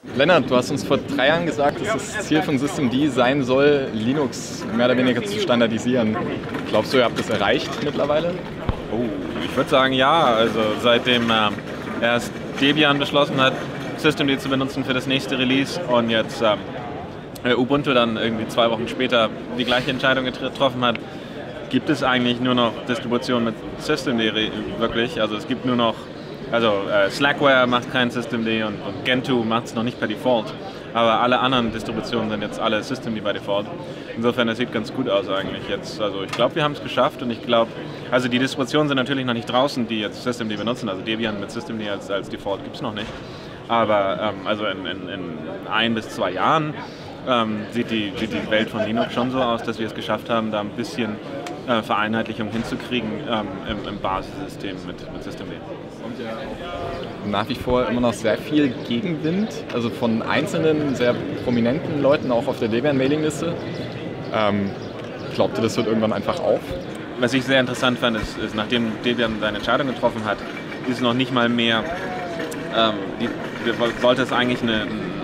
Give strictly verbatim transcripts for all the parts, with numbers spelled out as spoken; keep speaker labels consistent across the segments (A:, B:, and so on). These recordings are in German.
A: Lennart, du hast uns vor drei Jahren gesagt, dass das Ziel von Systemd sein soll, Linux mehr oder weniger zu standardisieren. Glaubst du, ihr habt das erreicht mittlerweile?
B: Oh, ich würde sagen ja. Also seitdem äh, erst Debian beschlossen hat, Systemd zu benutzen für das nächste Release und jetzt ähm, Ubuntu dann irgendwie zwei Wochen später die gleiche Entscheidung getroffen hat, gibt es eigentlich nur noch Distributionen mit Systemd wirklich. Also es gibt nur noch, also äh, Slackware macht kein Systemd und, und Gentoo macht es noch nicht per Default. Aber alle anderen Distributionen sind jetzt alle Systemd bei Default. Insofern, das sieht ganz gut aus eigentlich jetzt. Also ich glaube, wir haben es geschafft und ich glaube, also die Distributionen sind natürlich noch nicht draußen, die jetzt Systemd benutzen. Also Debian mit Systemd als, als Default gibt es noch nicht. Aber ähm, also in, in, in ein bis zwei Jahren ähm, sieht, die, sieht die Welt von Linux schon so aus, dass wir es geschafft haben, da ein bisschen äh, Vereinheitlichung hinzukriegen ähm, im, im Basissystem mit, mit Systemd.
A: Kommt ja nach wie vor immer noch sehr viel Gegenwind, also von einzelnen, sehr prominenten Leuten, auch auf der Debian-Mailingliste. Ähm, glaubt ihr, das hört irgendwann einfach auf?
B: Was ich sehr interessant fand, ist, ist nachdem Debian seine Entscheidung getroffen hat, ist noch nicht mal mehr, ähm, die, wollte es eigentlich eine,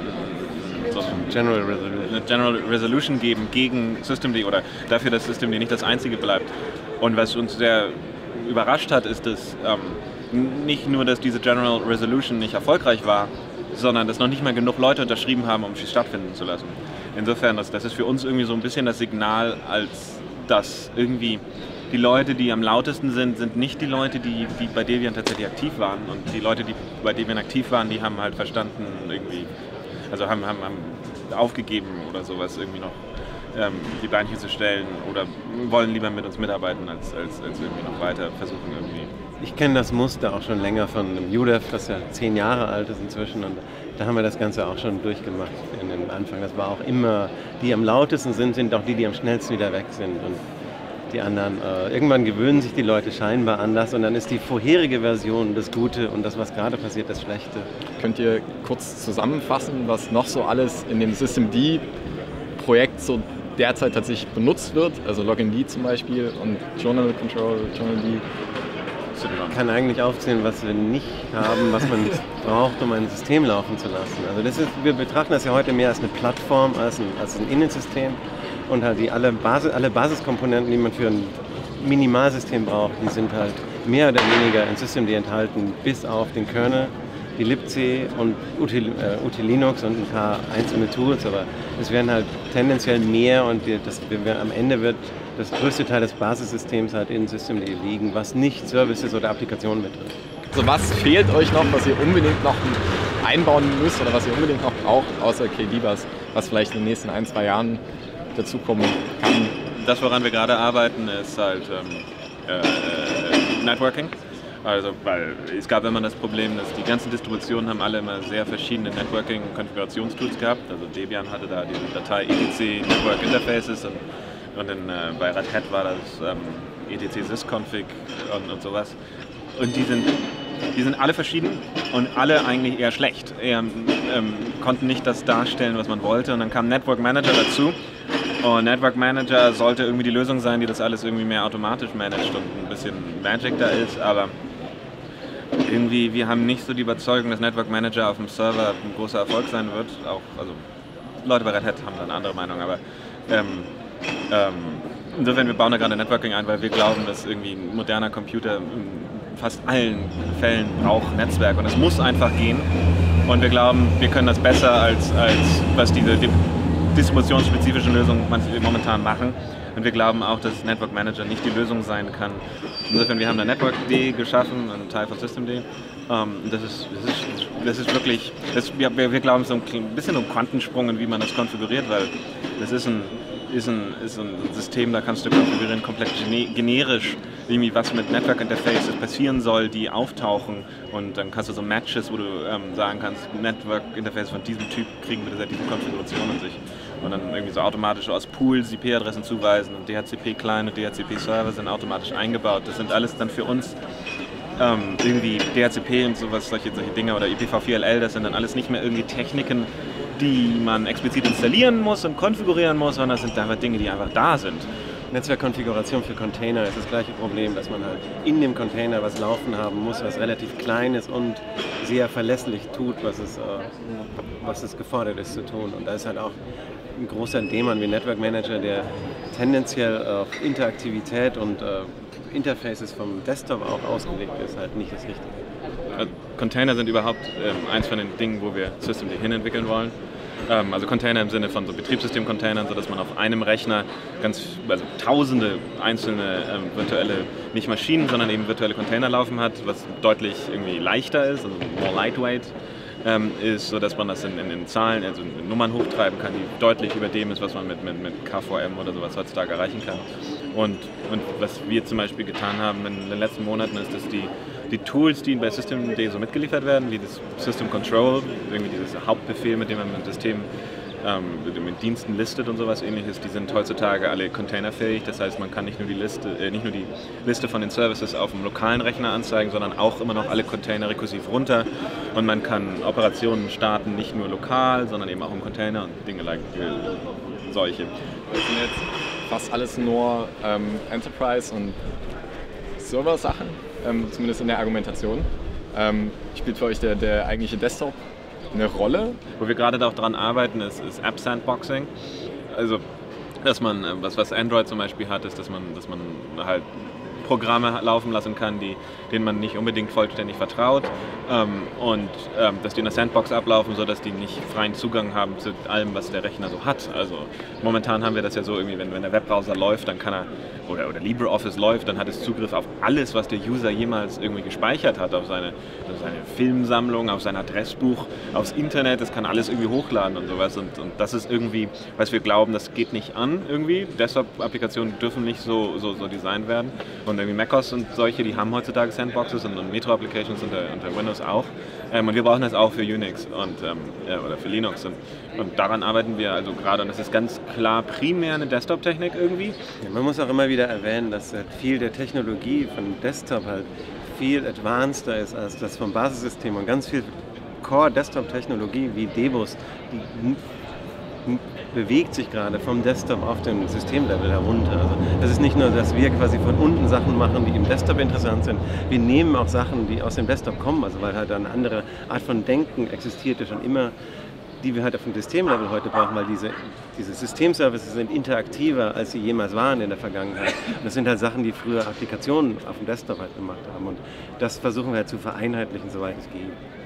B: so General Resolution. eine General Resolution geben gegen Systemd oder dafür, dass Systemd nicht das einzige bleibt. Und was uns sehr überrascht hat, ist, dass ähm, nicht nur, dass diese General Resolution nicht erfolgreich war, sondern dass noch nicht mal genug Leute unterschrieben haben, um sie stattfinden zu lassen. Insofern, das, das ist für uns irgendwie so ein bisschen das Signal, als dass irgendwie die Leute, die am lautesten sind, sind nicht die Leute, die, die bei Debian tatsächlich aktiv waren. Und die Leute, die bei Debian aktiv waren, die haben halt verstanden, irgendwie, also haben, haben, haben aufgegeben oder sowas irgendwie noch ähm, die Beinchen zu stellen oder wollen lieber mit uns mitarbeiten, als, als, als irgendwie noch weiter versuchen irgendwie.
C: Ich kenne das Muster auch schon länger von einem U D E F, das ja zehn Jahre alt ist inzwischen, und da haben wir das Ganze auch schon durchgemacht in den Anfang. Das war auch immer, die am lautesten sind, sind auch die, die am schnellsten wieder weg sind. Und die anderen, äh, irgendwann gewöhnen sich die Leute scheinbar an das und dann ist die vorherige Version das Gute und das, was gerade passiert, das Schlechte.
A: Könnt ihr kurz zusammenfassen, was noch so alles in dem Systemd-Projekt so derzeit tatsächlich benutzt wird? Also Login-D zum Beispiel und Journal Control, Journal-D.
C: Ich kann eigentlich aufzählen, was wir nicht haben, was man braucht, um ein System laufen zu lassen. Also das ist, wir betrachten das ja heute mehr als eine Plattform, als ein, als ein Innensystem. Und halt die alle, Basis, alle Basiskomponenten, die man für ein Minimalsystem braucht, die sind halt mehr oder weniger in Systemd enthalten, bis auf den Kernel, die libc und Util, äh, Util-Linux und ein paar einzelne Tools. Aber es werden halt tendenziell mehr und die, das, wir, am Ende wird das größte Teil des Basissystems halt in Systemd liegen, was nicht Services oder Applikationen betrifft.
A: Also was fehlt euch noch, was ihr unbedingt noch einbauen müsst oder was ihr unbedingt noch braucht, außer KDBus, was vielleicht in den nächsten ein, zwei Jahren dazukommen kann?
B: Das, woran wir gerade arbeiten, ist halt ähm, äh, Networking. Also, weil es gab immer das Problem, dass die ganzen Distributionen haben alle immer sehr verschiedene Networking-Konfigurationstools gehabt. Also Debian hatte da die Datei E T C Network Interfaces und, und in, äh, bei Red Hat war das ähm, E T C sysconfig und, und sowas. Und die sind, die sind alle verschieden und alle eigentlich eher schlecht. Eher, ähm, konnten nicht das darstellen, was man wollte. Und dann kam Network Manager dazu. Und Network Manager sollte irgendwie die Lösung sein, die das alles irgendwie mehr automatisch managt und ein bisschen Magic da ist. Aber irgendwie, wir haben nicht so die Überzeugung, dass Network Manager auf dem Server ein großer Erfolg sein wird. Auch, also Leute bei Red Hat haben da eine andere Meinung. Aber ähm, ähm, insofern, wir bauen da gerade Networking ein, weil wir glauben, dass irgendwie ein moderner Computer in fast allen Fällen braucht Netzwerk. Und es muss einfach gehen. Und wir glauben, wir können das besser als, als was diese die distributionsspezifischen Lösungen momentan machen. Und wir glauben auch, dass Network Manager nicht die Lösung sein kann. Insofern, wir haben da Network-D geschaffen, einen Teil von Systemd. Ähm, das, ist, das, ist, das ist wirklich, das, wir, wir glauben, es ist so ein bisschen so ein Quantensprung, in wie man das konfiguriert, weil das ist ein, ist ein, ist ein System, da kannst du konfigurieren, komplett generisch, irgendwie was mit Network Interfaces passieren soll, die auftauchen, und dann kannst du so Matches, wo du ähm, sagen kannst, Network Interface von diesem Typ kriegen wir diese Konfiguration an sich. Und dann irgendwie so automatisch aus Pools I P-Adressen zuweisen und D H C P-Client und D H C P-Server sind automatisch eingebaut. Das sind alles dann für uns ähm, irgendwie D H C P und sowas, solche, solche Dinge, oder I P v vier L L, das sind dann alles nicht mehr irgendwie Techniken, die man explizit installieren muss und konfigurieren muss, sondern das sind einfach Dinge, die einfach da sind.
C: Netzwerkkonfiguration für Container ist das gleiche Problem, dass man halt in dem Container was laufen haben muss, was relativ klein ist und sehr verlässlich tut, was es, äh, was es gefordert ist zu tun. Und da ist halt auch ein großer Daemon wie Network Manager, der tendenziell auf Interaktivität und äh, Interfaces vom Desktop auch ausgelegt ist, halt nicht das Richtige.
B: Container sind überhaupt ähm, eins von den Dingen, wo wir Systemd hin entwickeln wollen. Ähm, also Container im Sinne von so Betriebssystem-Containern, sodass man auf einem Rechner ganz, also tausende einzelne ähm, virtuelle, nicht Maschinen, sondern eben virtuelle Container laufen hat, was deutlich irgendwie leichter ist, also more lightweight ähm, ist, sodass man das in, in, in Zahlen, also in Nummern hochtreiben kann, die deutlich über dem ist, was man mit, mit, mit K V M oder sowas heutzutage erreichen kann. Und, und was wir zum Beispiel getan haben in den letzten Monaten ist, dass die, die Tools, die bei Systemd so mitgeliefert werden, wie das System Control, irgendwie dieses Hauptbefehl, mit dem man ein System ähm, mit Diensten listet und sowas ähnliches, die sind heutzutage alle containerfähig. Das heißt, man kann nicht nur die Liste, äh, nicht nur die Liste von den Services auf dem lokalen Rechner anzeigen, sondern auch immer noch alle Container rekursiv runter. Und man kann Operationen starten, nicht nur lokal, sondern eben auch im Container und Dinge like äh, solche.
A: Das sind jetzt fast alles nur ähm, Enterprise- und Server-Sachen, ähm, zumindest in der Argumentation. Ähm, spielt für euch der, der eigentliche Desktop eine Rolle?
B: Wo wir gerade auch dran arbeiten, ist, ist App-Sandboxing. Also, dass man, was, was Android zum Beispiel hat, ist, dass man, dass man halt Programme laufen lassen kann, die, denen man nicht unbedingt vollständig vertraut ähm, und ähm, dass die in der Sandbox ablaufen, sodass die nicht freien Zugang haben zu allem, was der Rechner so hat. Also momentan haben wir das ja so irgendwie, wenn, wenn der Webbrowser läuft, dann kann er, oder, oder LibreOffice läuft, dann hat es Zugriff auf alles, was der User jemals irgendwie gespeichert hat, auf seine, auf seine Filmsammlung, auf sein Adressbuch, aufs Internet, das kann alles irgendwie hochladen und sowas und, und das ist irgendwie, was wir glauben, das geht nicht an irgendwie. Desktop-Applikationen dürfen nicht so, so, so designt werden. Und irgendwie macOS und solche, die haben heutzutage Sandboxes und, und Metro-Applications unter, unter Windows auch. Ähm, und wir brauchen das auch für Unix und, ähm, ja, oder für Linux. Und, und daran arbeiten wir also gerade. Und das ist ganz klar primär eine Desktop-Technik irgendwie.
C: Ja, man muss auch immer wieder erwähnen, dass halt viel der Technologie von Desktop halt viel advanceder ist als das vom Basissystem. Und ganz viel Core-Desktop-Technologie wie Debus, die bewegt sich gerade vom Desktop auf den Systemlevel herunter. Also das ist nicht nur, dass wir quasi von unten Sachen machen, die im Desktop interessant sind. Wir nehmen auch Sachen, die aus dem Desktop kommen, also weil halt eine andere Art von Denken existierte schon immer, die wir halt auf dem Systemlevel heute brauchen, weil diese, diese Systemservices sind interaktiver, als sie jemals waren in der Vergangenheit. Und das sind halt Sachen, die früher Applikationen auf dem Desktop halt gemacht haben. Und das versuchen wir halt zu vereinheitlichen, soweit es geht.